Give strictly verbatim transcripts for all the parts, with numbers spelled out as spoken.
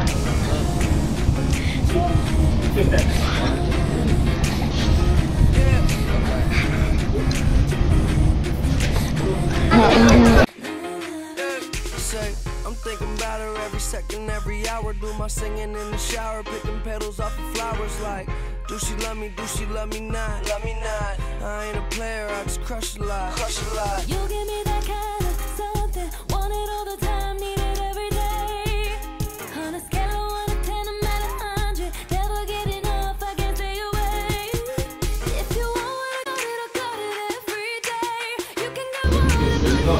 I'm thinking about her every second, every hour. Do my singing in the shower, picking petals off of flowers. Like, do she love me? Do she love me not? Love me not. I ain't a player, I just crush a lot. Crush a lot. You give me that kind of something, want it all the time, need it every day. On a scale of one to ten, I'm at a hundred. Never get enough, I can't stay away. If you want what I got it, I got it every day. You can get one.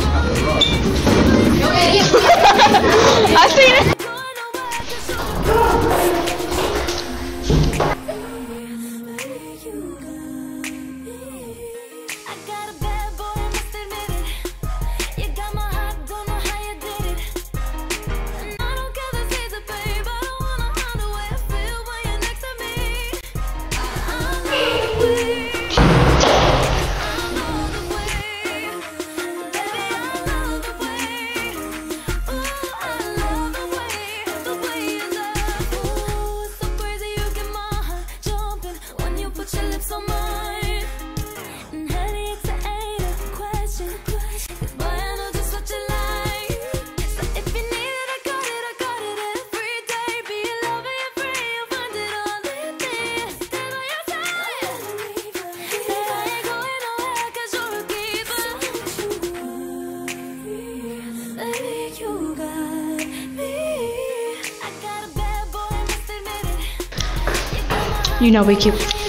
I've seen it. You know we keep